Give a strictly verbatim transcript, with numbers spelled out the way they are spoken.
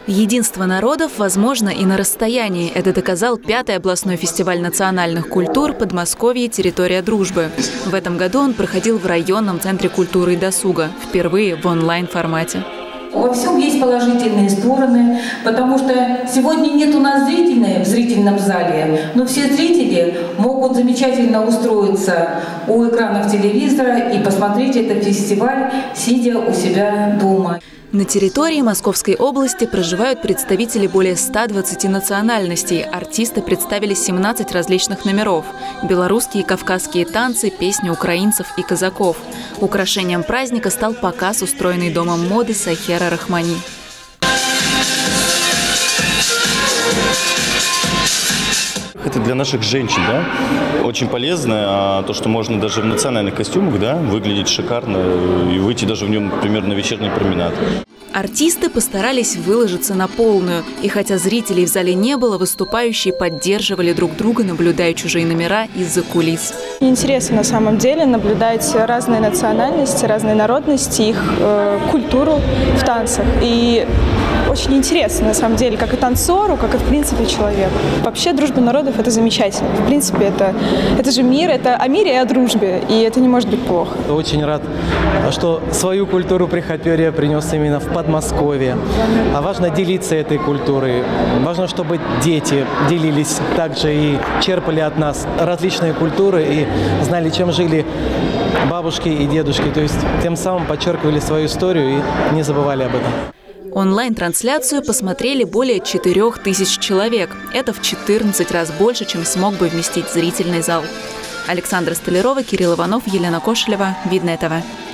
Единство народов возможно и на расстоянии. Это доказал пятый областной фестиваль национальных культур «Подмосковье. Территория дружбы». В этом году он проходил в районном центре культуры и досуга, впервые в онлайн-формате. Во всем есть положительные стороны, потому что сегодня нет у нас зрителей в зрительном зале, но все зрители могут замечательно устроиться у экранов телевизора и посмотреть этот фестиваль, сидя у себя дома. На территории Московской области проживают представители более ста двадцати национальностей. Артисты представили семнадцать различных номеров. Белорусские и кавказские танцы, песни украинцев и казаков. Украшением праздника стал показ, устроенный домом моды Сайхера Рахмани. Это для наших женщин, да, очень полезно, а то, что можно даже в национальных костюмах, да, выглядеть шикарно и выйти даже в нем, например, на вечерний променад. Артисты постарались выложиться на полную. И хотя зрителей в зале не было, выступающие поддерживали друг друга, наблюдая чужие номера из-за кулис. Интересно на самом деле наблюдать разные национальности, разные народности, их э, культуру в танцах. И очень интересно на самом деле, как и танцору, как и в принципе человеку. Вообще дружба народов – это замечательно. В принципе, это, это же мир, это о мире и о дружбе, и это не может быть плохо. Очень рад, что свою культуру Прихоперья принес именно в Подмосковье. А важно делиться этой культурой. Важно, чтобы дети делились также и черпали от нас различные культуры и знали, чем жили бабушки и дедушки. То есть тем самым подчеркивали свою историю и не забывали об этом. Онлайн-трансляцию посмотрели более четырёх тысяч человек. Это в четырнадцать раз больше, чем смог бы вместить зрительный зал. Александра Столярова, Кирилл Иванов, Елена Кошелева. Видное ТВ.